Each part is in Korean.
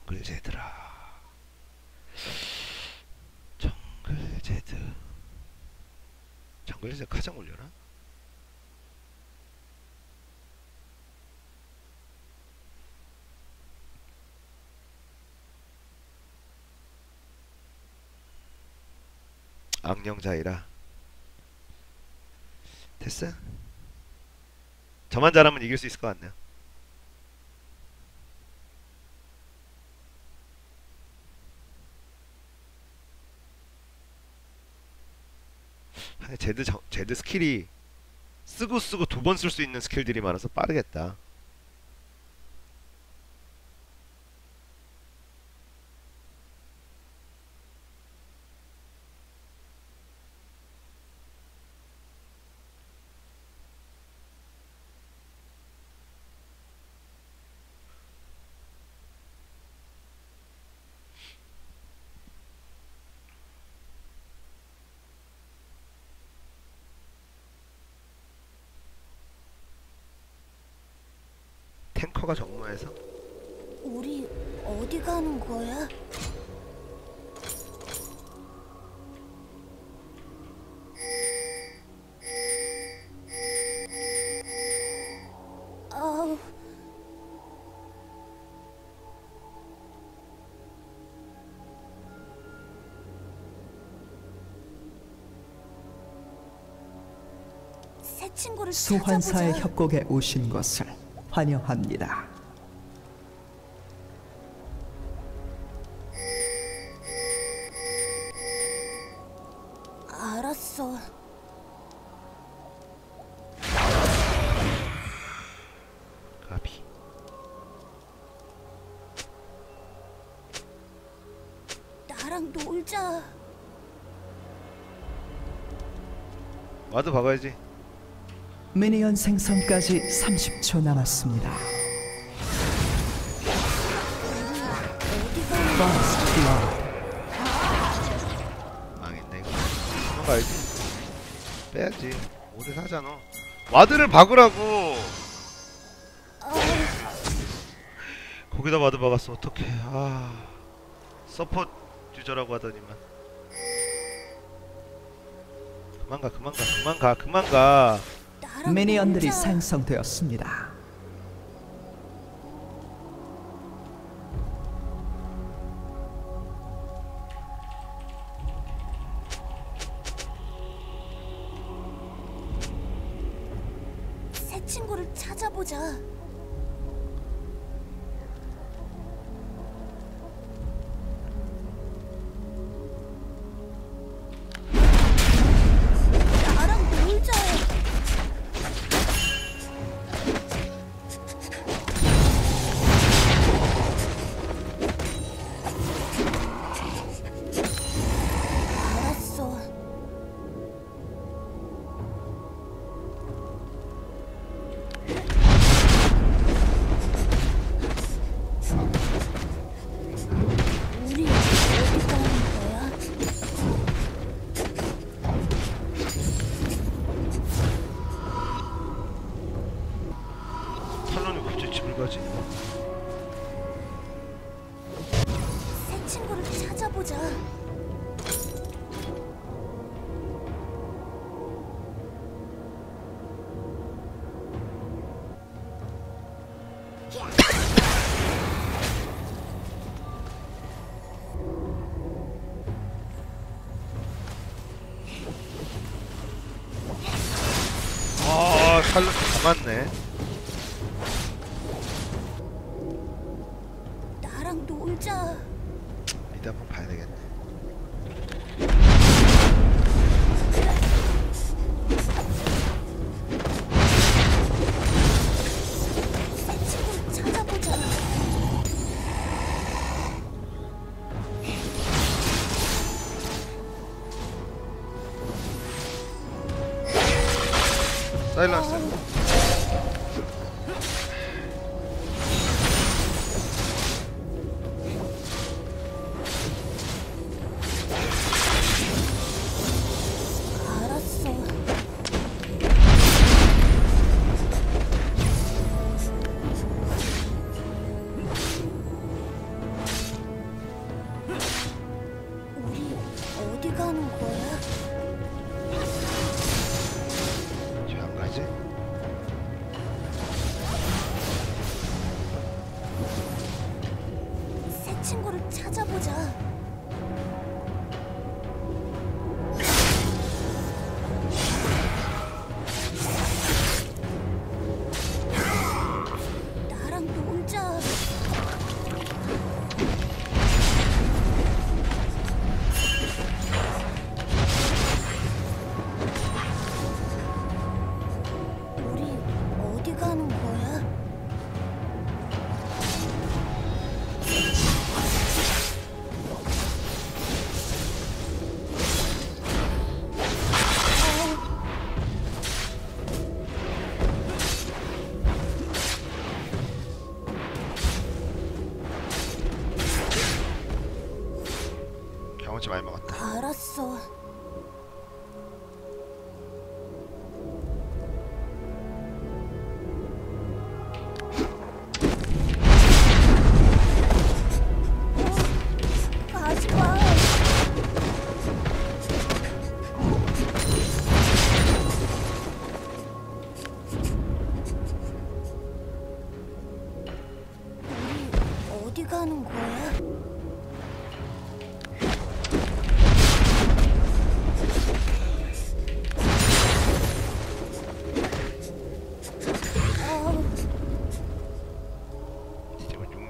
정글 제드라. 정글 제드. 정글 제드 가장 올려나? 악령자이라. 됐어? 저만 잘하면 이길 수 있을 것 같네요. 제드 스킬이 쓰고 두 번 쓸 수 있는 스킬들이 많아서 빠르겠다. 탱커가 정모해서 우리 어디 가는 거야? 아우. 새 친구를 소환사의 찾아보자. 협곡에 오신 것을 환영합니다. 알았어. 가비. 나랑 놀자. 와드 박아야지. 미니언 생성까지 30초 남았습니다. 어디 가는 First blood. 망했네 이거. 도망가야지. 빼야지. 5대 4잖아. 와드를 박으라고. 거기다 와드 박았어. 어떡해. 아. 서포트 유저라고 하더니만. 그만 가. 나랑 미니언들이 놀자. 생성되었습니다. 새 친구를 찾아보자. 나랑 놀자. 알았어. 우리 어디 가는 거야? 탈론이 굳이 집을 가지? 새 친구를 찾아보자. 아, 탈론 다 맞네. 나랑 놀자. 미드 한번 봐야 되겠네. 새 친구를 찾아보자. 사일런스. 알았어.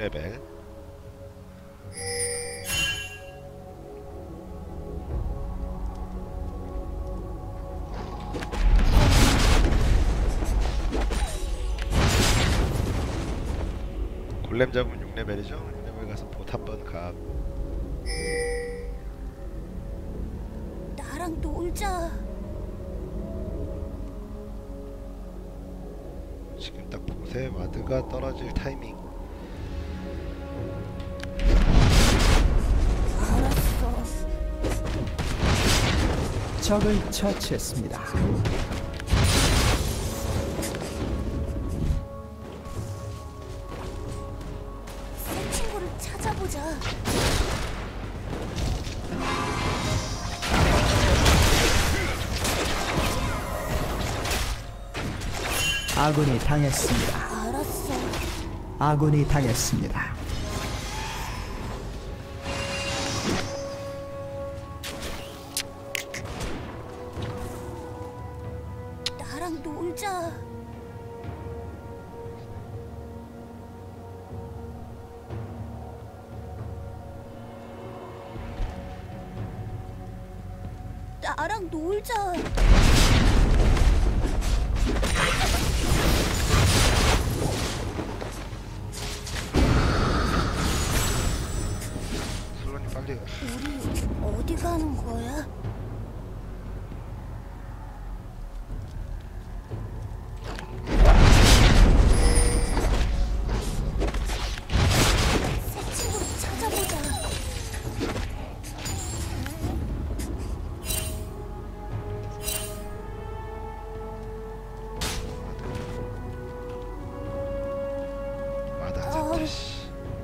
6레벨. 골렘 잡으면 6레벨이죠? 6레벨 가서 봇 한번 가고. 나랑 놀자. 지금 딱 보세 와드가 떨어질 타이밍. 알았어. 적을 처치했습니다. 새 친구를 찾아보자. 아군이 당했습니다. 알았어. 아군이 당했습니다. 나랑 놀자. 나랑 놀자. 슬로님 빨리. 우리 어디 가는 거야? 새 친구를 찾아보자. 와드 안 잡다. 씨.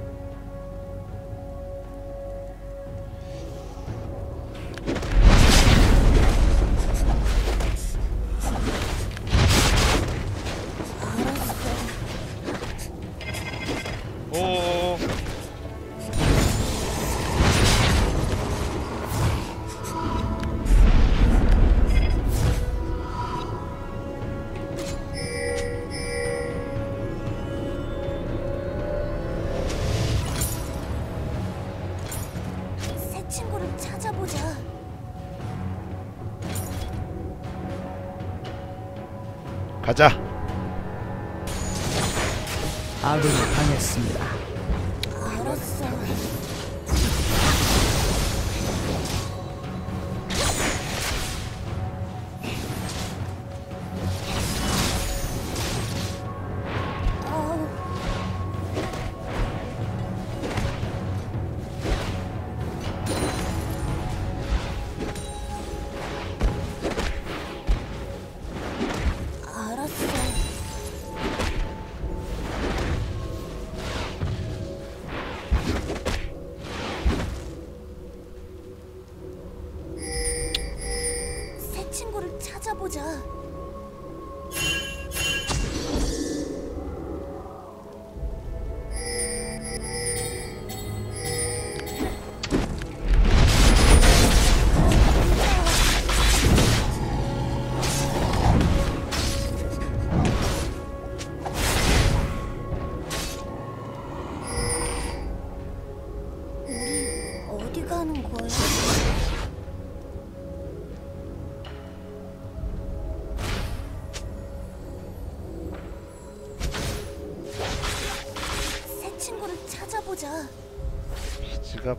오. 새 친구를 찾아보자. 가자. 아군이 당했습니다. 알았어. 아우, 알았어. 새 친구를 찾아보자. 우리 어디 가는 거야? 새 친구를 찾아보자. 비즈가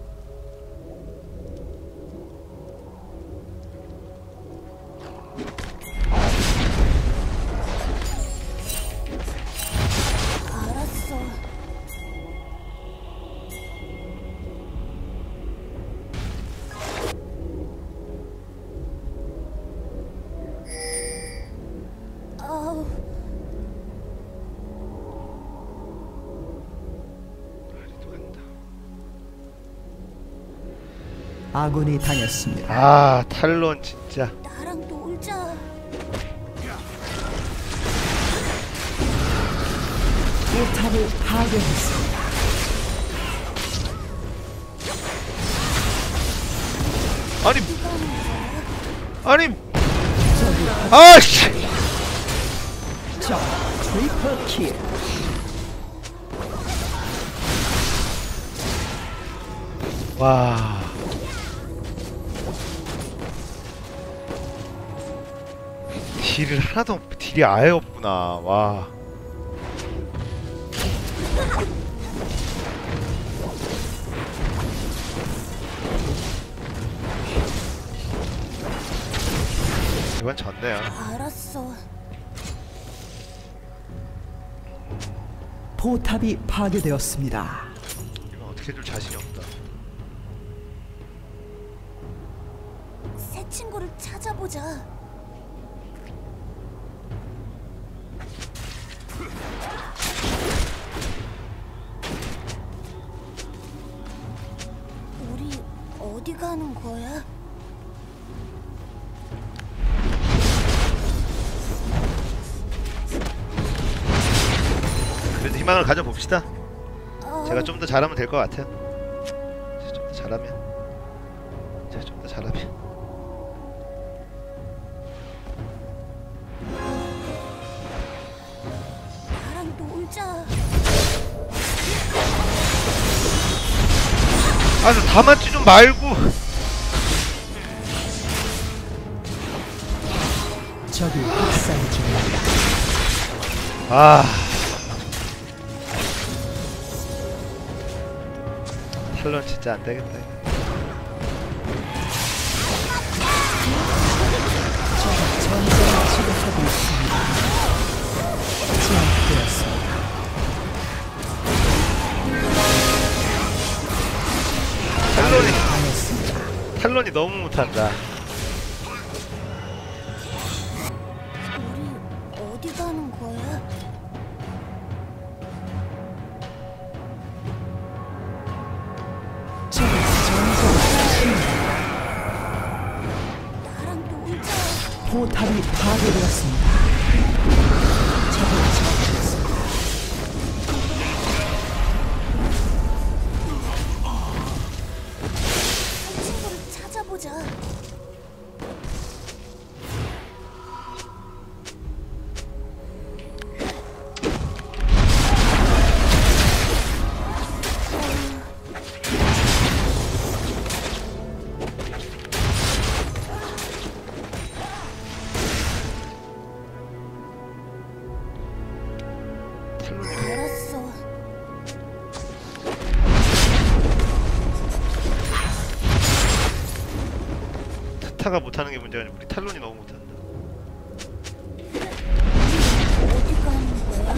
알았어. 아우, 말이도 안다. 아군이 당했습니다. 아 탈론 진짜. 나랑 놀자. 포탑을 파괴했습니다. 아니 어디 가는 거야? 아니 적이 아씨. 적 트리플 킬. 와. 딜을 하나도 딜이 아예 없구나. 와. 이건 졌네요. 알았어. 포탑이 파괴되었습니다. 이건 어떻게 해줄 자신이 없다. 새 친구를 찾아보자. 우리 어디 가는 거야? 그래도 희망을 가져봅시다. 어, 제가 좀 더 잘하면 될 것 같아요. 좀 더 잘하면. 제가 좀 더 잘하면. 나랑 놀자. 아, 다 맞지 좀 말고. 적이 학살 중입니다. 아. 탈론 진짜 안 되겠다. 적이 전쟁을 치르하고 있습니다. 제압되었습니다. 탈론이 당했습니다. 탈론이 너무 못한다. 우리 어디 가는 거야? 적이 전쟁을 치릅니다. 나랑 놀자. 포탑이 파괴되었습니다. 적을 처치했습니다. 새 친구를 찾아보자. 알았어. 타타가 못하는 게 문제가 아니라 우리 탈론이 너무 못한다. 어디 가는 거야?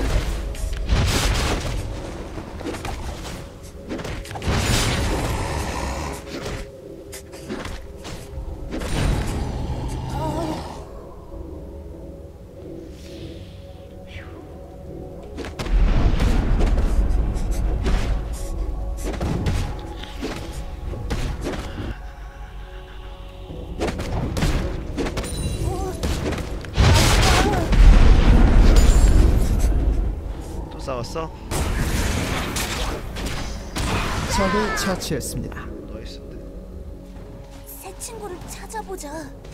또 싸웠어? 적을 처치했습니다. 나이스인데. 새 친구를 찾아보자.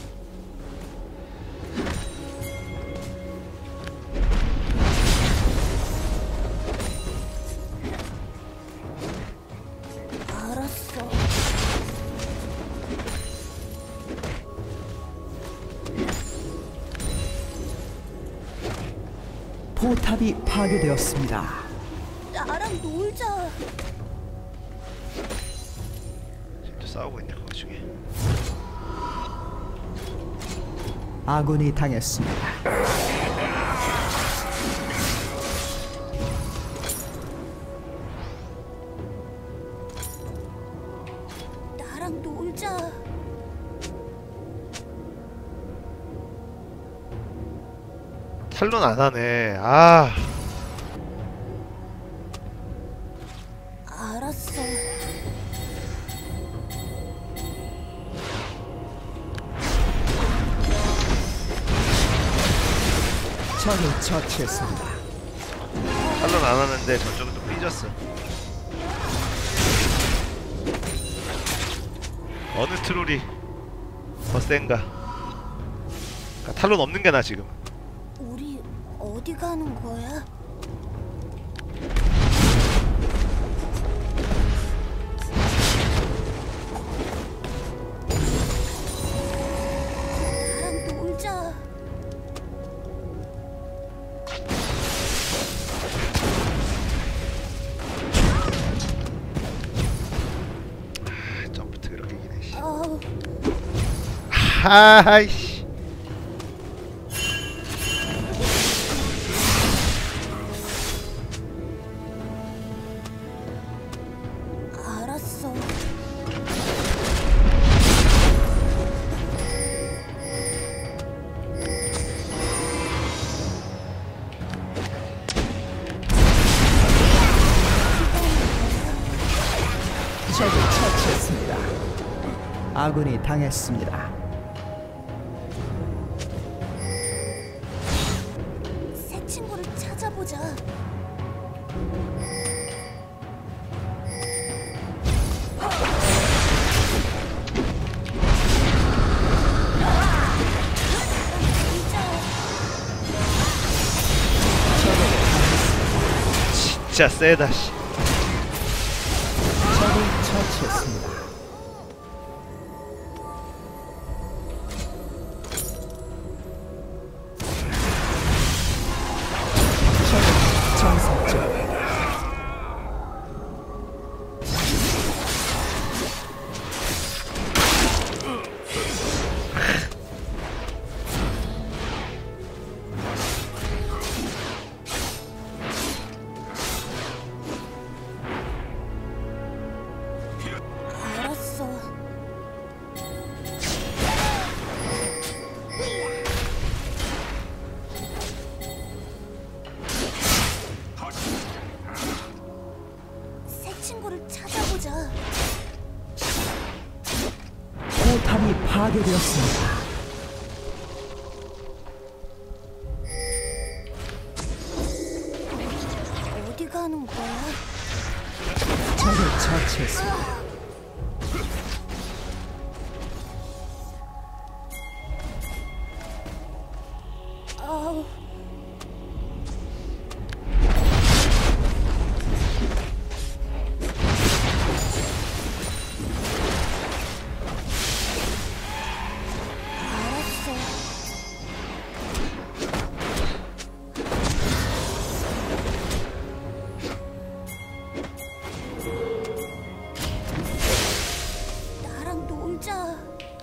알았어. 포탑이 파괴되었습니다. 나랑 놀자. 지금 또 싸우고 있네 그 와중에. 아군이 당했습니다. 나랑 놀자. 탈론 안 하네. 아. 알았어. 적을 처치했습니다. 탈론 안 하는데 저쪽은 또 삐졌어. 어느 트롤이 더 센가? 그러니까 탈론 없는 게 나 지금. 우리 어디 가는 거야? 하이씨. 알았어. 적을 처치했습니다. 아군이 당했습니다. 새 친구를 찾아보자. 진짜 세다 씨. 적을 처치했습니다. 적은 전설적. 알았어. 새 친구를 찾아보자. 포탑이 파괴되었습니다. 어디 가는 거야? 적을 처치했습니다. 아우. 알았어. 나랑 놀자.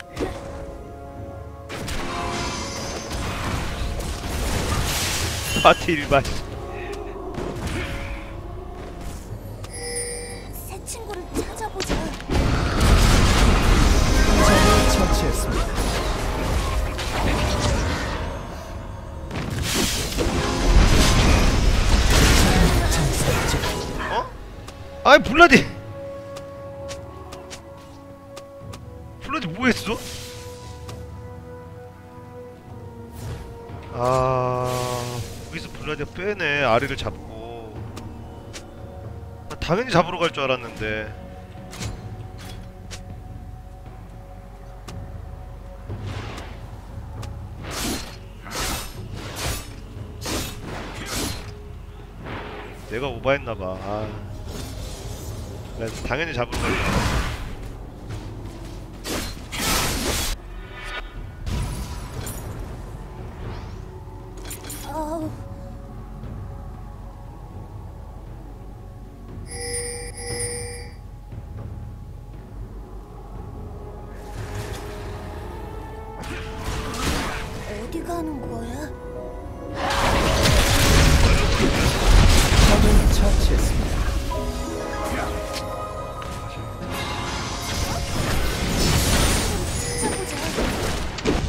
파티 일반. 새 친구를 찾아보자. 적을 처치했습니다. 전설적. 어? 아이 블라디. 블라디 뭐했어? 여기서 블라디가 빼네. 아리를 잡고. 당연히 잡으러 갈 줄 알았는데. 내가 오바했나봐. 나 당연히 잡으러 갈 줄 알았어. 아우. 어디 가는 거야? 적을 처치했습니다. 찾아보자.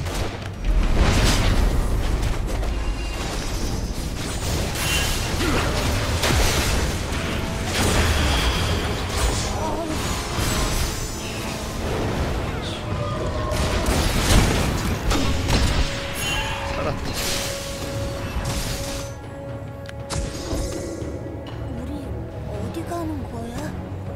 살았지. 우리 어디 가는 거야?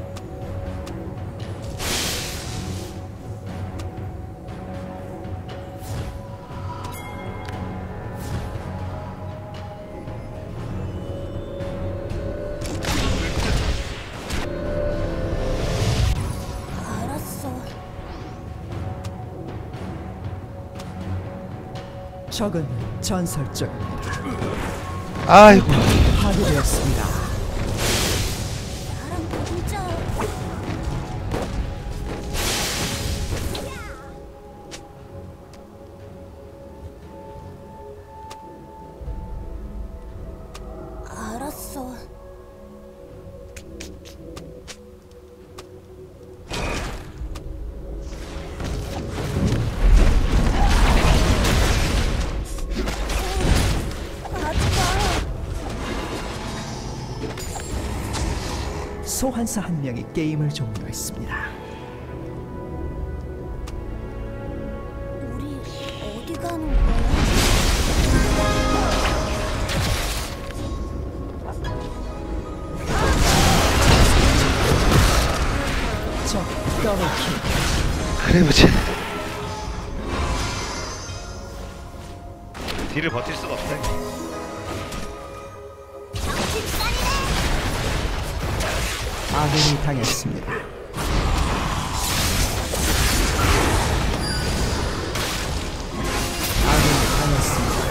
알았어. 적은 전설적입니다. 아이고. 파괴되었습니다. 나랑 놀자. 소환사 한 명이 게임을 종료했습니다. 우리 어디 가는 거야? 적 더블킬. 그래 보지. 딜을 버틸 수가 없네. 아군이 당했습니다. 아군이 당했습니다.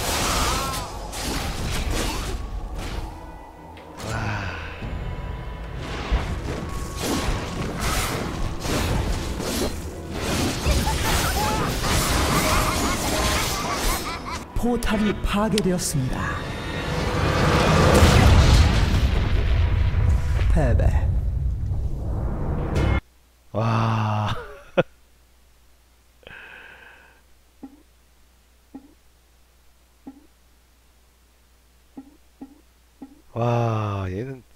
포탈이 파괴되었습니다. 패배. 와. 와, 얘는